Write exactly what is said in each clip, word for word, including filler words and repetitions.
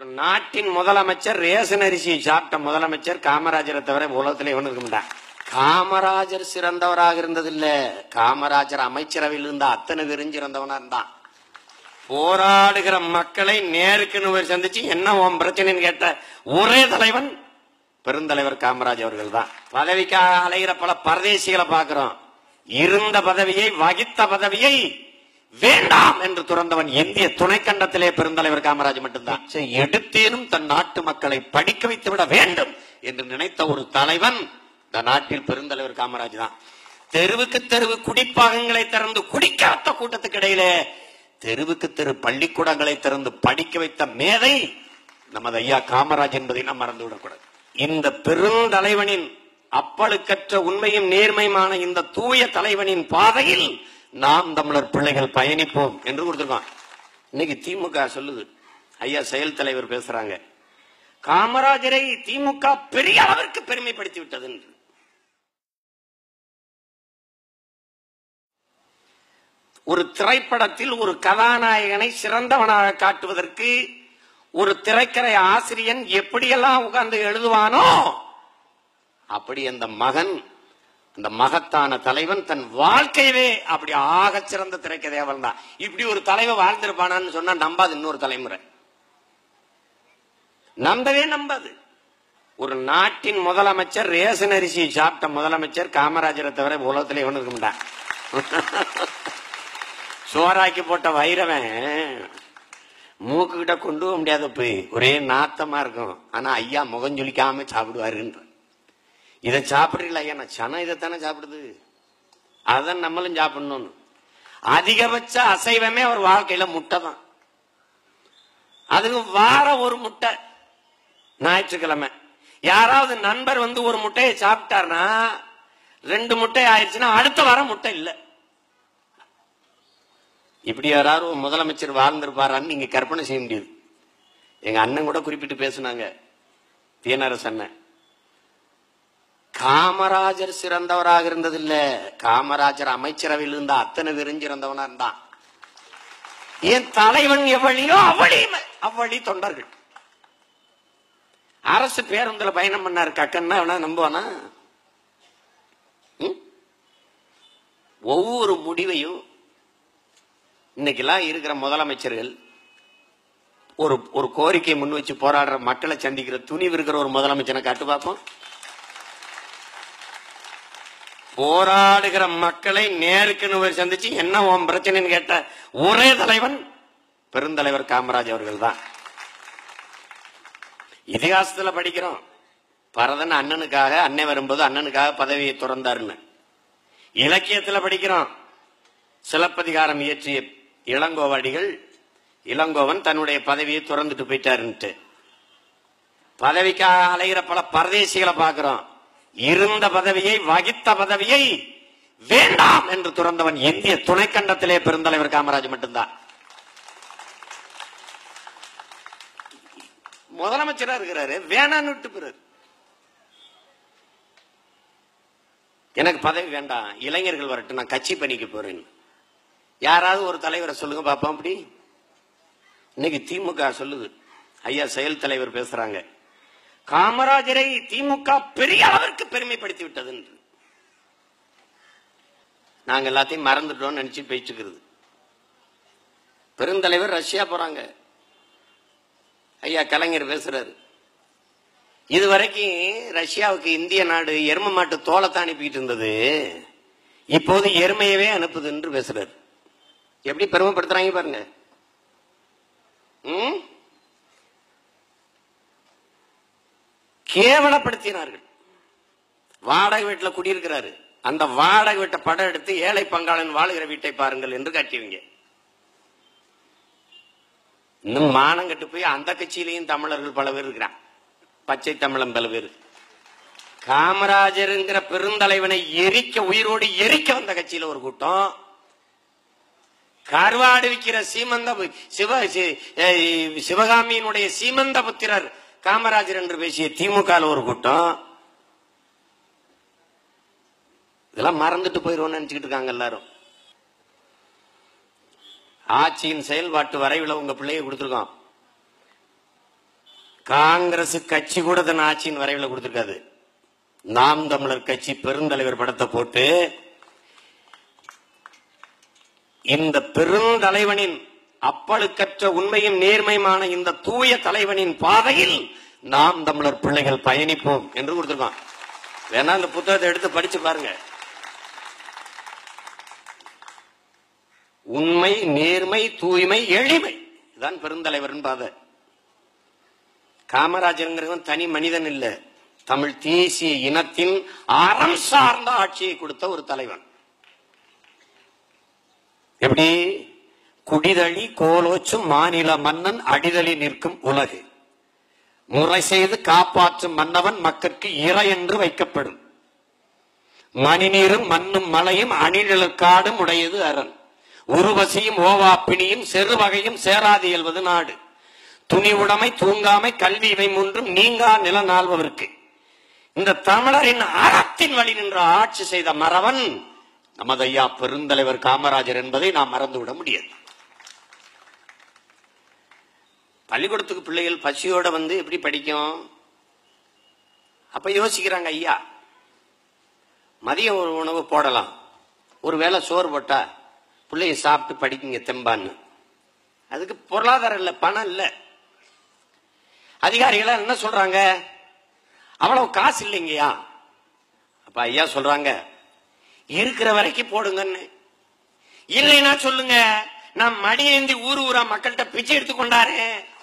ஒரு நாட்டின் முதலமைச்சர் ரேஷன் அரிசி சாப்பிட்ட முதலமைச்சர் காமராஜரை தவிர உலகத்தில் எவனும் இருக்க மாட்டான். காமராஜர் சிறந்தவராக இருந்தது இல்ல, காமராஜர் அமைச்சரவையில் இருந்த அத்தனை பேரும் சிறந்தவனா இருந்தான். போராடுகிற மக்களை நேருக்கு சந்திச்சு என்ன உன் பிரச்சனைன்னு கேட்ட ஒரே தலைவன் பெருந்தலைவர் காமராஜ் அவர்கள் தான். பதவிக்காக அலைகிற பல பரதேசிகளை பார்க்கிறோம். இருந்த பதவியை, வகித்த பதவியை வேண்டாம் என்று துறந்தவன் இந்திய துணைக்கண்டத்திலே பெருந்தலைவர் காமராஜ் மட்டும்தான். எடுத்தேனும் தன் நாட்டு மக்களை படிக்க வைத்து விட வேண்டும் என்று நினைத்த ஒரு தலைவன் இந்த நாட்டில் பெருந்தலைவர் காமராஜ் தான். தெருவுக்கு தெருவு குடிப்பாகங்களை திறந்து குடிக்க வைத்த கூட்டத்துக்கு இடையிலே தெருவுக்கு தெரு பள்ளிக்கூடங்களை திறந்து படிக்க வைத்த மேதை நமது ஐயா காமராஜ் என்பதை நாம் மறந்துவிடக்கூடாது. இந்த பெருந்தலைவனின் அப்பழுக்கற்ற உண்மையும் நேர்மையுமான இந்த தூய தலைவனின் பாதையில் நாம் தமிழர் பிள்ளைகள் பயணிப்போம் என்று கொடுத்திருக்கோம். இன்னைக்கு திமுக சொல்லுது, ஐயா செயல் தலைவர் பேசுறாங்க, காமராஜரை திமுக பெரிய அளவிற்கு பெருமைப்படுத்தி விட்டது என்று. ஒரு திரைப்படத்தில் ஒரு கதாநாயகனை சிறந்தவனாக காட்டுவதற்கு ஒரு திரைக்கதை ஆசிரியன் எப்படியெல்லாம் உட்கார்ந்து எழுதுவானோ அப்படி அந்த மகன், அந்த மகத்தான தலைவன் தன் வாழ்க்கையவே அப்படி ஆக சிறந்த திரைக்கதையா வந்தான். இப்படி ஒரு தலைவர் வாழ்ந்திருப்பானான்னு சொன்னா நம்பாது இன்னொரு தலைமுறை, நம்பவே நம்பாது. ஒரு நாட்டின் முதலமைச்சர் ரேஷன் அரிசி சாப்பிட்ட முதலமைச்சர் காமராஜரை தவிர உலகத்தில் எவனும் இருக்க மாட்டான். சோறாக்கி போட்ட வைரவன் மூக்கு கிட்ட கொண்டு போக முடியாத போய் ஒரே நாத்தமா இருக்கும். ஆனா ஐயா முகம் ஜொலிக்காம சாப்பிடுவாருன்ற. இதை சாப்பிடுறீங்களா ஐயா? நான் சனம் இதைத்தானே சாப்பிடுது, அதான் நம்மளும் சாப்பிடணும். அதிகபட்ச அசைவமே அவர் வாழ்க்கையில முட்டை தான். அதுக்கு வாரம் ஒரு முட்டை, ஞாயிற்றுக்கிழமை. யாராவது நண்பர் வந்து ஒரு முட்டையை சாப்பிட்டார்னா ரெண்டு முட்டை ஆயிடுச்சுன்னா அடுத்த வாரம் முட்டை இல்லை. இப்படி யாராவது முதலமைச்சர் வாழ்ந்திருப்பாரான்னு நீங்க கற்பனை செய்ய முடியாது. எங்க அண்ணன் கூட குறிப்பிட்டு பேசினாங்க, தீனரசு அண்ணன், காமராஜர் சிறந்தவராக இருந்தது இல்ல, காமராஜர் அமைச்சரவையில் இருந்த அத்தனை பேரும் சிறந்தவனா இருந்தான். என் தலைவன் எவ்வளியோ அவ்வளி அவ்வளி தொண்டர்கள். அரசு பேருந்துல பயணம் பண்ணாரு கக்கன்னா அவனா நம்புவானா? ஒவ்வொரு முடிவையும் இன்னைக்கெல்லாம் இருக்கிற முதலமைச்சர்கள் ஒரு ஒரு கோரிக்கை முன் வச்சு போராடுற மக்களை சந்திக்கிற துணிவு இருக்கிற ஒரு முதலமைச்சரை காட்டு பார்ப்போம். போராடுகிற மக்களை நேருக்கு சந்திச்சு என்ன உன் பிரச்சனைன்னு கேட்ட ஒரே தலைவன் பெருந்தலைவர் காமராஜ் அவர்கள் தான். இதிகாசத்துல படிக்கிறோம், பரதன் அண்ணனுக்காக, அண்ணன் வரும்போது அண்ணனுக்காக பதவியை துறந்தாருன்னு. இலக்கியத்துல படிக்கிறோம், சிலப்பதிகாரம் இயற்றிய இளங்கோவடிகள், இளங்கோவன் தன்னுடைய பதவியை துறந்துட்டு போயிட்டாருன்ட்டு. பதவிக்காக அலைகிற பல பரதேசிகளை பார்க்கிறோம். இருந்த பதவியை, வகித்த பதவியை வேண்டாம் என்று துறந்தவன் இந்திய துணைக்கண்டத்திலே பெருந்தலைவர் காமராஜ் மட்டும்தான். முதலமைச்சரா இருக்கிறாரு, வேணான்னு விட்டு போறாரு. எனக்கு பதவி வேண்டாம், இளைஞர்கள் வரட்டும், நான் கட்சி பணிக்கு போறேன். யாராவது ஒரு தலைவரை சொல்லுங்க பாப்போம். அப்படி இன்னைக்கு திமுக சொல்லுது, ஐயா செயல் தலைவர் பேசுறாங்க, காமராஜரை திமுக பெரிய அளவிற்கு பெருமைப்படுத்தி விட்டது என்று. நாங்க எல்லாத்தையும் மறந்துட்டோம் நினைச்சு பேச்சுக்கிறது. பெருந்தலைவர் ரஷ்யா போறாங்க, ஐயா கலைஞர் பேசுறாரு, இதுவரைக்கும் ரஷ்யாவுக்கு இந்திய நாடு எரும மாட்டு தோளத்தை அனுப்பிட்டு இருந்தது, இப்போது எருமையவே அனுப்புது என்று பேசுறாரு. எப்படி பெருமைப்படுத்துறாங்க பாருங்க. கேவலப்படுத்தினார்கள். வாடகை வீட்டில் குடியிருக்கிறாரு, அந்த வாடகை வீட்டை படம் எடுத்து ஏழை பங்காளன் வாழுகிற வீட்டை பாருங்கள் என்று காட்டியவங்க. இன்னும் மானம் கட்டு போய் அந்த கட்சியிலையும் தமிழர்கள் பல பேர் இருக்கிறான், பச்சை தமிழன் பல பேர். காமராஜருங்கிற பெருந்தலைவனை எரிக்க, உயிரோடு எரிக்க வந்த கட்சியில ஒரு கூட்டம், கருவாடு விற்கிற சீமந்த சிவ சிவகாமியினுடைய சீமந்த புத்திரர் காமராஜர் என்று பேசிய திமுக ஒரு கூட்டம். இதெல்லாம் மறந்துட்டு போயிருவோம்னு நினைச்சுக்கிட்டு இருக்காங்க எல்லாரும். ஆட்சியின் செயல்பாட்டு வரைவில் உங்க பிள்ளைய கொடுத்துருக்கோம். காங்கிரஸ் கட்சி கூட தன் ஆட்சியின் வரைவில் கொடுத்திருக்காது. நாம் தமிழர் கட்சி பெருந்தலைவர் படத்தை போட்டு இந்த பெருந்தலைவனின் அப்பழுக்கற்ற உண்மையும் நேர்மையுமான இந்த தூய தலைவனின் பாதையில் நாம் தமிழர் பிள்ளைகள் பயணிப்போம் என்று கொடுத்திருக்கோம். வேணா இந்த புத்தகத்தை எடுத்து படிச்சு பாருங்க. உண்மை, நேர்மை, தூய்மை, எளிமை, இதுதான் பெருந்தலைவர் பாதை. காமராஜருங்கிறவன் தனி மனிதன் இல்ல, தமிழ் தேசிய இனத்தின் அறம் சார்ந்த ஆட்சியை கொடுத்த ஒரு தலைவன். எப்படி? குடிதழி கோலோச்சும் மாநில மன்னன் அடிதழி நிற்கும் உலகு, முறை செய்து காப்பாற்றும் மன்னவன் மக்களுக்கு இறை என்று வைக்கப்படும், மணிநீரும் மண்ணும் மலையும் அணிநிலக்காடும் உடையது அரண், உருவசியும் ஓவாப்பினியும் செருவகையும் சேராது இயல்வது நாடு, துணி உடைமை தூங்காமை கல்வி இவை மூன்றும் நீங்கா நில நாள்பவருக்கு. இந்த தமிழரின் அறத்தின் வழி நின்ற ஆட்சி செய்த மறவன் நமது ஐயா பெருந்தலைவர் காமராஜர் என்பதை நாம் மறந்துவிட முடியாது. பள்ளிக்கூடத்துக்கு பிள்ளைகள் பசியோட வந்து எப்படி படிக்கும்? அப்ப யோசிக்கிறாங்க, ஐயா மதிய ஒரு உணவு போடலாம், ஒரு வேளை சோறு போட்டா பிள்ளைய சாப்பிட்டு படிக்குங்க தெம்பான்னு. அதுக்கு பொருளாதாரம் இல்லை, பணம் இல்லை. அதிகாரிகள் என்ன சொல்றாங்க? அவ்வளவு காசு இல்லைங்கய்யா. அப்ப ஐயா சொல்றாங்க, இருக்கிற வரைக்கும் போடுங்கன்னு. இல்லைன்னா சொல்லுங்க, நான் மடியேந்தி ஊர் ஊரா மக்கள்கிட்ட பிச்சை எடுத்து கொண்டாரு,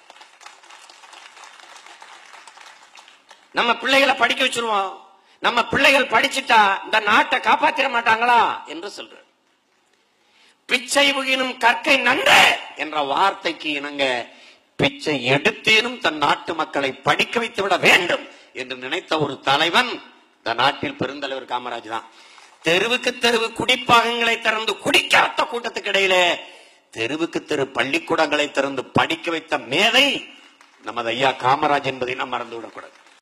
நம்ம பிள்ளைகளை படிக்க வச்சிருவோம், நம்ம பிள்ளைகள் படிச்சுட்டா இந்த நாட்டை காப்பாத்திர மாட்டாங்களா என்று சொல்ற. பிச்சை புகினும் கற்கை நன்று என்ற வார்த்தைக்கு இணங்க பிச்சை எடுத்தேனும் தன் நாட்டு மக்களை படிக்க வைத்து விட வேண்டும் என்று நினைத்த ஒரு தலைவன் இந்த நாட்டில் பெருந்தலைவர் காமராஜ் தான். தெருவுக்கு தெருவு குடிப்பாகங்களை திறந்து குடிக்க வைத்த கூட்டத்துக்கு இடையில தெருவுக்கு தெரு பள்ளிக்கூடங்களை திறந்து படிக்க வைத்த மேதை நமது ஐயா காமராஜ் என்பதை நாம் மறந்துவிடக்கூடாது.